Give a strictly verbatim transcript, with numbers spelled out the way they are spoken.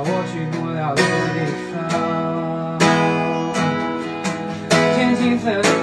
我去不了的地方。天青色的